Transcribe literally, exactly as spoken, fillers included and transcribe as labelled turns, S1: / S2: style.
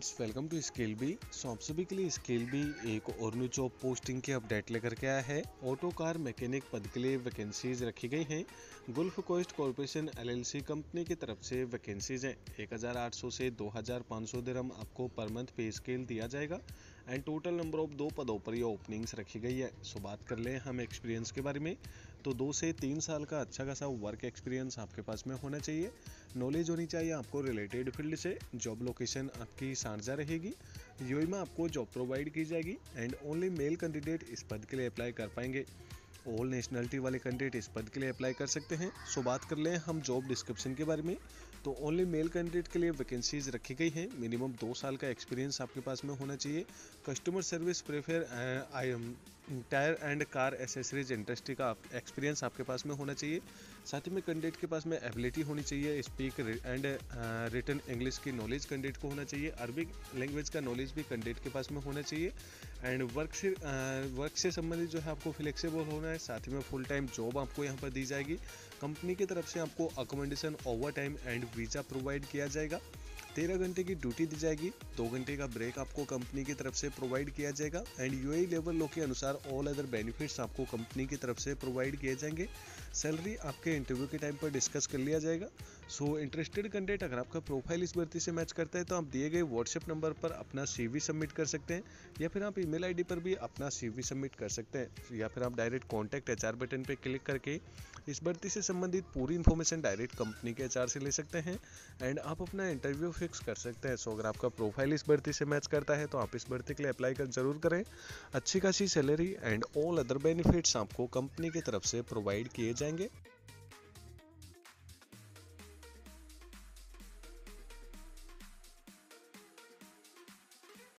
S1: Friends, welcome to scale B. So आप सभी के लिए स्केल बी एक और न्यू जॉब पोस्टिंग की अपडेट लेकर के आया है। ऑटो कार मैकेनिक पद के लिए वैकेंसीज रखी गई हैं। Gulf coast corporation LLC company की तरफ से वैकेंसीज हैं। एक हज़ार आठ सौ से दो हज़ार पाँच सौ दिरहम आपको पर मंथ पे स्केल दिया जाएगा एंड टोटल नंबर ऑफ दो पदों पर ये ओपनिंग्स रखी गई है। सो बात कर लें हम एक्सपीरियंस के बारे में, तो दो से तीन साल का अच्छा खासा वर्क एक्सपीरियंस आपके पास में होना चाहिए। नॉलेज होनी चाहिए आपको रिलेटेड फील्ड से। जॉब लोकेशन आपकी शारजा रहेगी। यूएई में आपको जॉब प्रोवाइड की जाएगी एंड ओनली मेल कैंडिडेट इस पद के लिए अप्लाई कर पाएंगे। ऑल नेशनलिटी वाले कैंडिडेट इस पद के लिए अप्लाई कर सकते हैं। सो बात कर लें हम जॉब डिस्क्रिप्शन के बारे में, तो ओनली मेल कैंडिडेट के लिए वैकेंसीज रखी गई हैं। मिनिमम दो साल का एक्सपीरियंस आपके पास में होना चाहिए। Customer service prefer I M tyre and car accessories industry का एक्सपीरियंस आपके पास में होना चाहिए। साथ ही में कैंडिडेट के पास में एबिलिटी होनी चाहिए। स्पीक एंड रिटन इंग्लिश की नॉलेज कैंडिडेट को होना चाहिए। अरबिक लैंग्वेज का नॉलेज भी कैंडिडेट के पास में होना चाहिए एंड वर्क से वर्क से संबंधित जो है आपको फ्लेक्सिबल होना है। साथ ही में फुल टाइम जॉब आपको यहाँ पर दी जाएगी। कंपनी की तरफ से आपको accommodation, overtime and visa provide किया जाएगा। तेरह घंटे की ड्यूटी दी जाएगी। दो घंटे का ब्रेक आपको कंपनी की तरफ से प्रोवाइड किया जाएगा एंड यूएई लेबर लॉ के अनुसार ऑल अदर बेनिफिट्स आपको कंपनी की तरफ से प्रोवाइड किए जाएंगे। सैलरी आपके इंटरव्यू के टाइम पर डिस्कस कर लिया जाएगा। सो इंटरेस्टेड कैंडिडेट अगर आपका प्रोफाइल इस भर्ती से मैच करता है तो आप दिए गए व्हाट्सएप नंबर पर अपना सीवी सबमिट कर सकते हैं, या फिर आप ईमेल आईडी पर भी अपना सीवी सबमिट कर सकते हैं, या फिर आप डायरेक्ट कॉन्टैक्ट एचआर बटन पर क्लिक करके इस भर्ती से संबंधित पूरी इन्फॉर्मेशन डायरेक्ट कंपनी के एचआर से ले सकते हैं एंड आप अपना इंटरव्यू फिक्स कर सकते हैं। सो अगर आपका प्रोफाइल इस भर्ती से मैच करता है तो आप इस भर्ती के लिए अप्लाई कर जरूर करें। अच्छी खासी salary and all other benefits आपको कंपनी की तरफ से प्रोवाइड किए जाएंगे।